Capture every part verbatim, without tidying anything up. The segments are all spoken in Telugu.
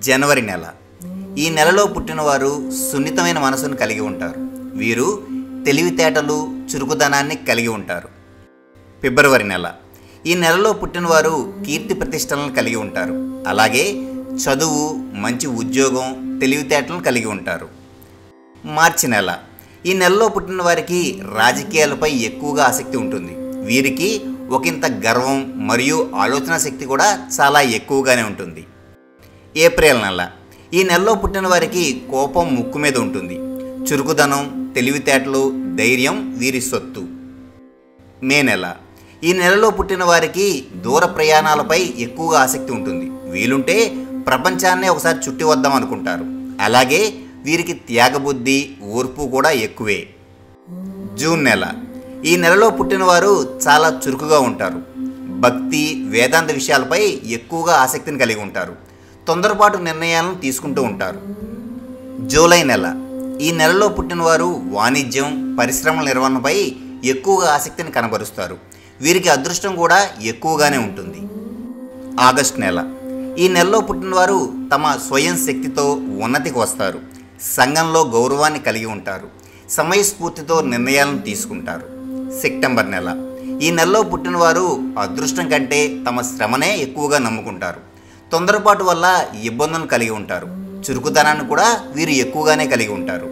జనవరి నెల. ఈ నెలలో పుట్టినవారు సున్నితమైన మనసును కలిగి ఉంటారు. వీరు తెలివితేటలు, చురుకుదనాన్ని కలిగి ఉంటారు. ఫిబ్రవరి నెల. ఈ నెలలో పుట్టినవారు కీర్తి ప్రతిష్టలను కలిగి ఉంటారు. అలాగే చదువు, మంచి ఉద్యోగం, తెలివితేటలను కలిగి ఉంటారు. మార్చి నెల. ఈ నెలలో పుట్టిన వారికి రాజకీయాలపై ఎక్కువగా ఆసక్తి ఉంటుంది. వీరికి ఒకంత గర్వం మరియు ఆలోచన శక్తి కూడా చాలా ఎక్కువగానే ఉంటుంది. ఏప్రిల్ నెల. ఈ నెలలో పుట్టిన వారికి కోపం ముక్కు మీద ఉంటుంది. చురుకుదనం, తెలివితేటలు, ధైర్యం వీరి సొత్తు. మే నెల. ఈ నెలలో పుట్టిన వారికి దూర ప్రయాణాలపై ఎక్కువగా ఆసక్తి ఉంటుంది. వీలుంటే ప్రపంచాన్నే ఒకసారి చుట్టి వద్దాం అనుకుంటారు. అలాగే వీరికి త్యాగబుద్ధి, ఓర్పు కూడా ఎక్కువే. జూన్ నెల. ఈ నెలలో పుట్టినవారు చాలా చురుకుగా ఉంటారు. భక్తి, వేదాంత విషయాలపై ఎక్కువగా ఆసక్తిని కలిగి ఉంటారు. తొందరపాటు నిర్ణయాలను తీసుకుంటూ ఉంటారు. జూలై నెల. ఈ నెలలో పుట్టినవారు వాణిజ్యం, పరిశ్రమల నిర్వహణపై ఎక్కువగా ఆసక్తిని కనబరుస్తారు. వీరికి అదృష్టం కూడా ఎక్కువగానే ఉంటుంది. ఆగస్టు నెల. ఈ నెలలో పుట్టినవారు తమ స్వయం శక్తితో ఉన్నతికి వస్తారు. సంఘంలో గౌరవాన్ని కలిగి ఉంటారు. సమయస్ఫూర్తితో నిర్ణయాలను తీసుకుంటారు. సెప్టెంబర్ నెల. ఈ నెలలో పుట్టినవారు అదృష్టం కంటే తమ శ్రమనే ఎక్కువగా నమ్ముకుంటారు. తొందరపాటు వల్ల ఇబ్బందులను కలిగి ఉంటారు. చురుకుదనాన్ని కూడా వీరు ఎక్కువగానే కలిగి ఉంటారు.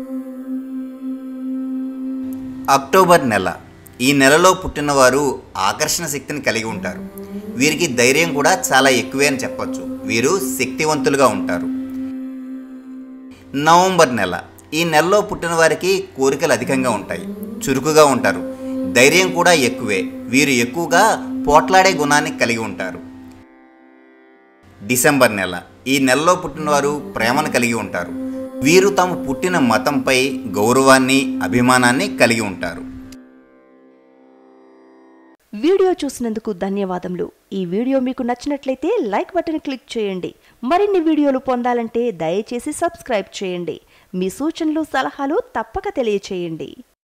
అక్టోబర్ నెల. ఈ నెలలో పుట్టినవారు ఆకర్షణ శక్తిని కలిగి ఉంటారు. వీరికి ధైర్యం కూడా చాలా ఎక్కువే అని చెప్పొచ్చు. వీరు శక్తివంతులుగా ఉంటారు. నవంబర్ నెల. ఈ నెలలో పుట్టిన వారికి కోరికలు అధికంగా ఉంటాయి. చురుకుగా ఉంటారు. ధైర్యం కూడా ఎక్కువే. వీరు ఎక్కువగా పోట్లాడే గుణాన్ని కలిగి ఉంటారు. డిసెంబర్ నెల. ఈ నెలలో పుట్టినవారు ప్రేమను కలిగి ఉంటారు. వీరు తాము పుట్టిన మతంపై గౌరవాన్ని, అభిమానాన్ని కలిగి ఉంటారు. వీడియో చూసినందుకు ధన్యవాదములు. ఈ వీడియో మీకు నచ్చినట్లయితే లైక్ బటన్ క్లిక్ చేయండి. మరిన్ని వీడియోలు పొందాలంటే దయచేసి సబ్స్క్రైబ్ చేయండి. మీ సూచనలు, సలహాలు తప్పక తెలియచేయండి.